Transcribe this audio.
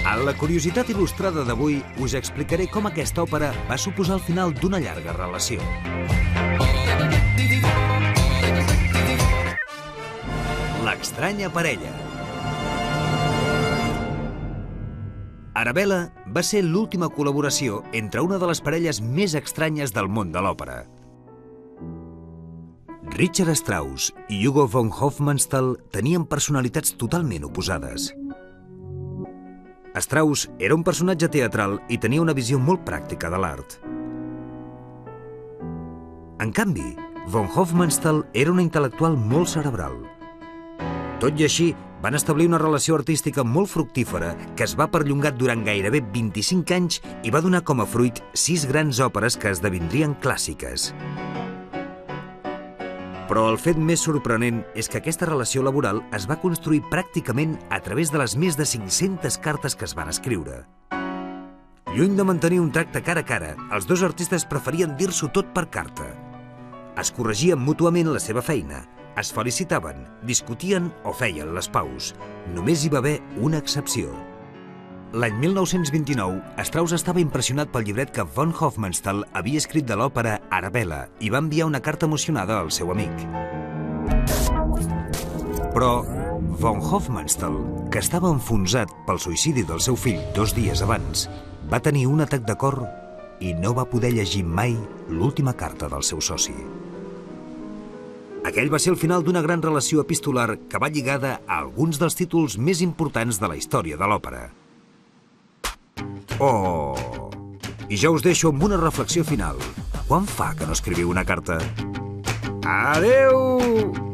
En la curiositat il·lustrada d'avui us explicaré com aquesta òpera va suposar el final d'una llarga relació. L'estranya parella. Arabella va ser l'última col·laboració entre una de les parelles més estranyes del món de l'òpera. Richard Strauss i Hugo von Hofmannsthal tenien personalitats totalment oposades. Strauss era un personatge teatral i tenia una visió molt pràctica de l'art. En canvi, von Hofmannsthal era una intel·lectual molt cerebral. Tot i així, van establir una relació artística molt fructífera que es va perllongar durant gairebé 25 anys i va donar com a fruit 6 grans òperes que esdevindrien clàssiques. Però el fet més sorprenent és que aquesta relació laboral es va construir pràcticament a través de les més de 500 cartes que es van escriure. Lluny de mantenir un tracte cara a cara, els dos artistes preferien dir-s'ho tot per carta. Es corregien mútuament la seva feina, es felicitaven, discutien o feien les paus. Només hi va haver una excepció. L'any 1929, Strauss estava impressionat pel llibret que von Hofmannsthal havia escrit de l'òpera Arabella i va enviar una carta emocionada al seu amic. Però von Hofmannsthal, que estava enfonsat pel suïcidi del seu fill 2 dies abans, va tenir un atac de cor i no va poder llegir mai l'última carta del seu soci. Aquell va ser el final d'una gran relació epistolar que va lligada a alguns dels títols més importants de la història de l'òpera. Oh! I ja us deixo amb una reflexió final. Quan fa que no escriviu una carta? Adeu!